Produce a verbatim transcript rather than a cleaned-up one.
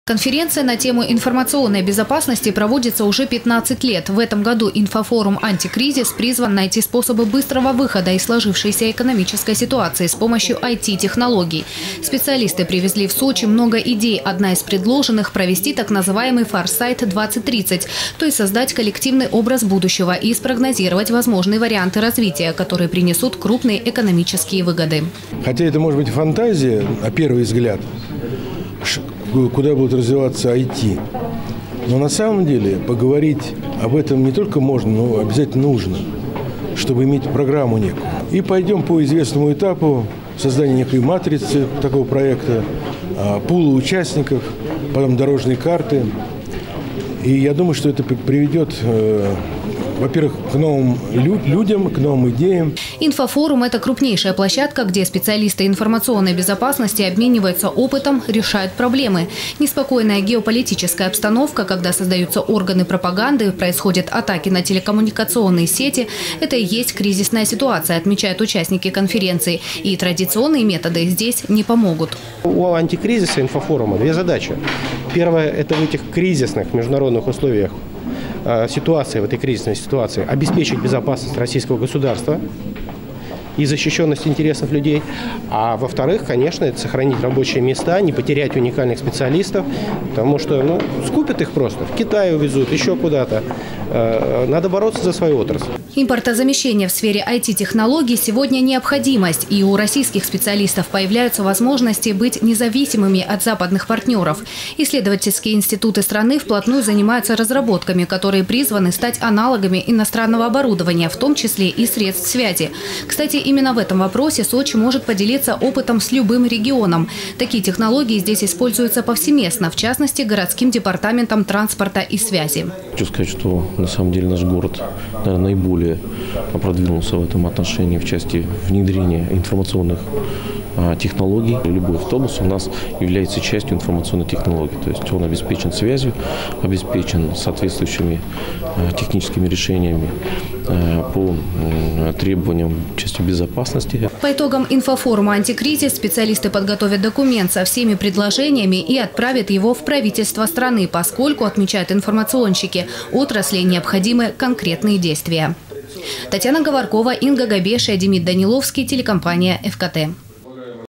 Конференция на тему информационной безопасности проводится уже пятнадцать лет. В этом году инфофорум «Антикризис» призван найти способы быстрого выхода из сложившейся экономической ситуации с помощью ай ти-технологий. Специалисты привезли в Сочи много идей. Одна из предложенных – провести так называемый «Форсайт двадцать тридцать», то есть создать коллективный образ будущего и спрогнозировать возможные варианты развития, которые принесут крупные экономические выгоды. Хотя это может быть фантазия, на первый взгляд, куда будет развиваться ай ти. Но на самом деле поговорить об этом не только можно, но обязательно нужно, чтобы иметь программу некую. И пойдем по известному этапу создания некой матрицы такого проекта, пула участников, потом дорожные карты. И я думаю, что это приведет, во-первых, к новым людям, к новым идеям. Инфофорум – это крупнейшая площадка, где специалисты информационной безопасности обмениваются опытом, решают проблемы. Неспокойная геополитическая обстановка, когда создаются органы пропаганды, происходят атаки на телекоммуникационные сети – это и есть кризисная ситуация, отмечают участники конференции. И традиционные методы здесь не помогут. У антикризиса инфофорума две задачи. Первая – это в этих кризисных международных условиях ситуации, в этой кризисной ситуации, обеспечить безопасность российского государства и защищенность интересов людей. А во-вторых, конечно, это сохранить рабочие места, не потерять уникальных специалистов, потому что ну, скупят их просто, в Китай увезут, еще куда-то. Надо бороться за свою отрасль. Импортозамещение в сфере ай ти-технологий сегодня необходимость, и у российских специалистов появляются возможности быть независимыми от западных партнеров. Исследовательские институты страны вплотную занимаются разработками, которые призваны стать аналогами иностранного оборудования, в том числе и средств связи. Кстати, именно в этом вопросе Сочи может поделиться опытом с любым регионом. Такие технологии здесь используются повсеместно, в частности, городским департаментом транспорта и связи. Хочу сказать, что на самом деле наш город, наверное, наиболее продвинулся в этом отношении в части внедрения информационных технологий. Любой автобус у нас является частью информационной технологии. То есть он обеспечен связью, обеспечен соответствующими техническими решениями по требованиям в части безопасности. По итогам инфофорума «Антикризис» специалисты подготовят документ со всеми предложениями и отправят его в правительство страны, поскольку, отмечают информационщики, отрасли необходимы конкретные действия. Татьяна Говоркова, Инга Габеша, Демид Даниловский, телекомпания эф ка тэ.